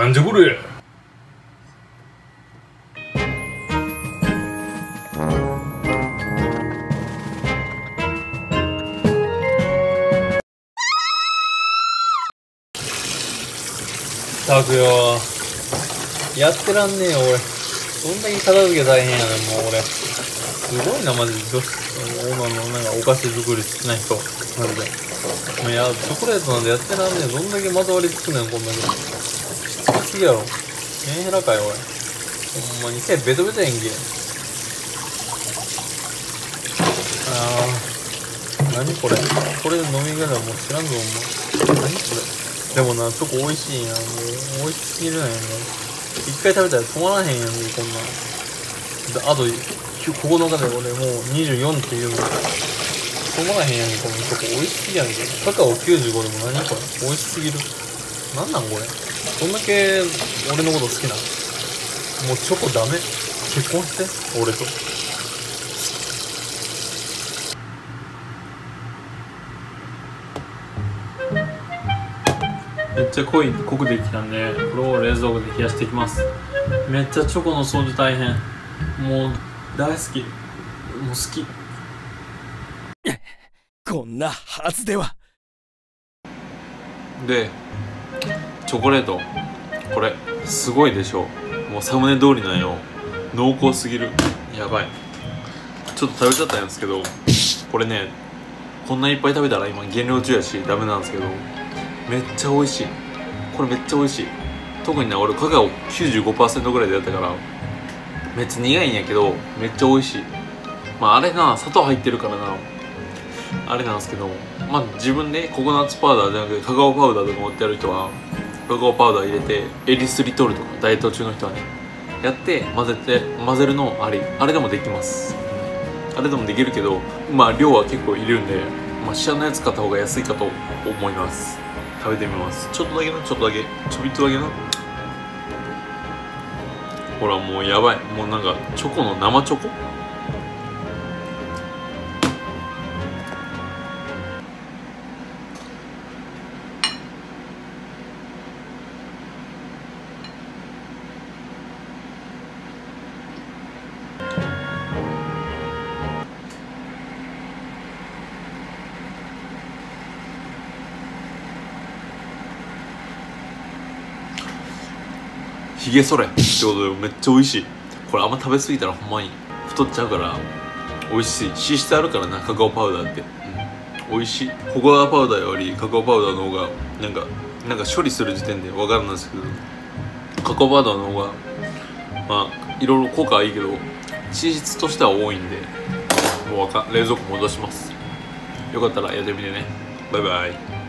なんじゃこれ。ったくよ、やってらんねえよ俺。どんだけ片付け大変やねんもう俺。すごいなマジで。女のなんかお菓子作り好きな人マジで。もういやチョコレートなんでやってらんねえ。どんだけまとわりつくねんこんだけ。きつすぎやろ。メンヘラかよ俺。ほんまに手ベトベトやんけ。何これ。これで飲み方もう知らんぞお前。何これ。でもな、チョコ美味しいんやん。もう美味しすぎるんやんね。一回食べたら止まらへんやんね、こんなん。あと、9日で俺もう24っていうの。止まらへんやんけ、このチョコ。美味しすぎやんけ。カカオ95でも何これ。美味しすぎる。なんなんこれ。どんだけ俺のこと好きなの。もうチョコダメ。結婚して、俺と。めっちゃ濃くできたんで、これを冷蔵庫で冷やしていきます。めっちゃチョコの掃除大変。もう大好き。もう好き。 こんなはずでは。 で、チョコレート。これ、すごいでしょ。もうサムネ通りなんよ。濃厚すぎる。やばい。ちょっと食べちゃったんですけど、これね、こんないっぱい食べたら今減量中やしダメなんですけど、めっちゃ美味しい。これめっちゃ美味しい。特にね、俺カカオ 95% ぐらいでやったからめっちゃ苦いんやけどめっちゃ美味しい。まああれな、砂糖入ってるからなあれなんですけど、まあ自分でココナッツパウダーじゃなくてカカオパウダーとか持ってある人はカカオパウダー入れてエリスリトールとかダイエット中の人はねやって混ぜるのあれでもできます。あれでもできるけど、まあ量は結構いるんで、まあシャのやつ買った方が安いかと思います。食べてみます。ちょっとだけな、ちょっとだけ、ちょびっとだけな。ほらもうやばい。もうなんかチョコの生チョコ。ひげそれってことでめっちゃ美味しい。これあんま食べ過ぎたらほんまに太っちゃうから美味しい。脂質あるからな、カカオパウダーって、美味しい。ココアパウダーよりカカオパウダーの方がなんか処理する時点で分かるんですけど、カカオパウダーの方がまあいろいろ効果はいいけど脂質としては多いんで、もう冷蔵庫戻します。よかったらやってみてね。バイバイ。